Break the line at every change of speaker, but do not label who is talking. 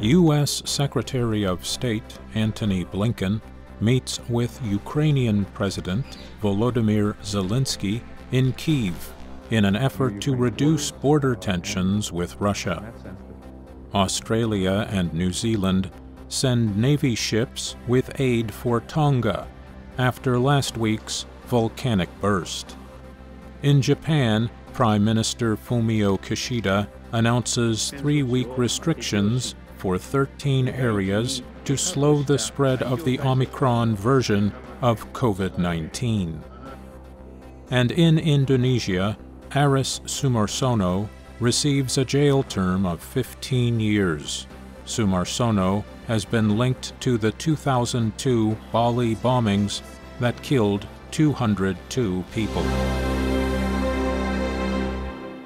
U.S. Secretary of State Antony Blinken meets with Ukrainian President Volodymyr Zelenskiy in Kyiv in an effort to reduce border tensions with Russia. Australia and New Zealand send Navy ships with aid for Tonga after last week's volcanic burst. In Japan, Prime Minister Fumio Kishida announces 3-week restrictions for 13 areas to slow the spread of the Omicron version of COVID-19. And in Indonesia, Aris Sumarsono receives a jail term of 15 years. Sumarsono has been linked to the 2002 Bali bombings that killed 202 people.